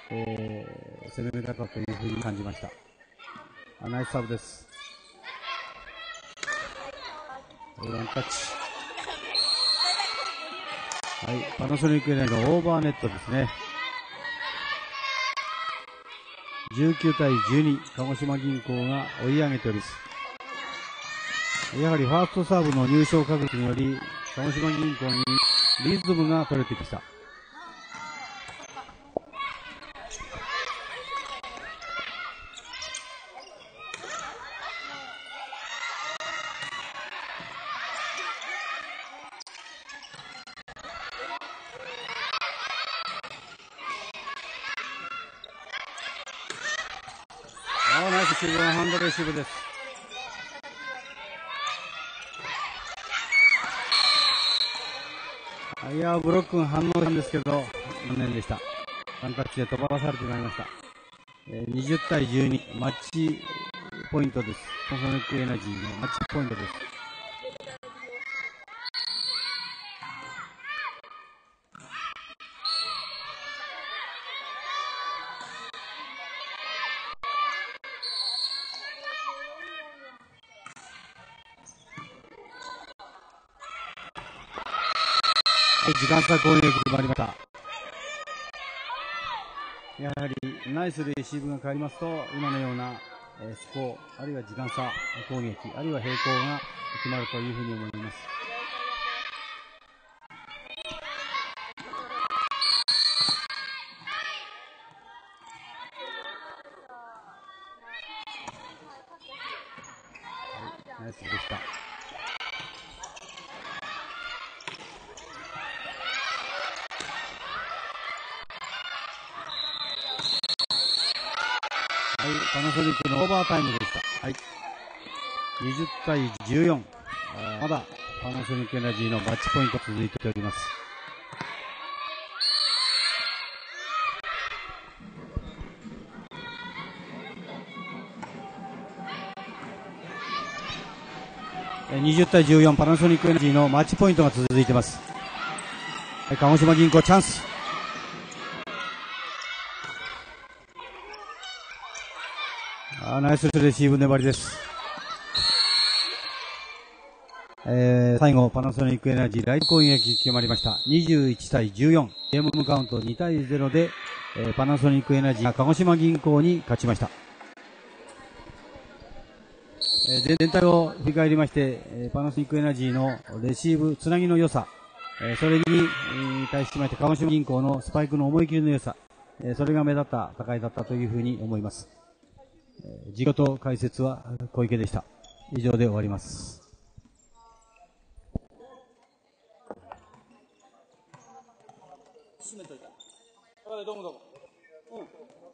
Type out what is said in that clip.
攻め方というふうに感じました。ナイスサーブです。ワンタッチ。はい、パナソニックエナジーのオーバーネットですね。19対12、鹿児島銀行が追い上げております。やはりファーストサーブの入賞確率により、鹿児島銀行にリズムが取れてきました。ナイスシルバーハンドレシーブです。いやブロックが反応したんですけど残念でした。ワンタッチで飛ばされてしまいました。20対12、マッチポイントです。パナソニックエナジーのマッチポイントです。時間差攻撃決まりました。やはりナイスレシーブが変わりますと、今のようなスコア、あるいは時間差攻撃、あるいは並行が決まるというふうに思います。ナイスでした。はい、パナソニックのオーバータイムでした。はい、20対14、まだパナソニックエナジーのマッチポイント続いております。20対14、パナソニックエナジーのマッチポイントが続いています。はい、鹿児島銀行チャンス。ナイスレシーブ粘りです。最後パナソニックエナジーライト攻撃決まりました。21対14、ゲームカウント2対0で、パナソニックエナジーが鹿児島銀行に勝ちました。全体を振り返りまして、パナソニックエナジーのレシーブつなぎの良さ、それに対しまして鹿児島銀行のスパイクの思い切りの良さ、それが目立った戦いだったというふうに思います。実況と解説は小池でした。以上で終わります。閉めといた。どうもどうも。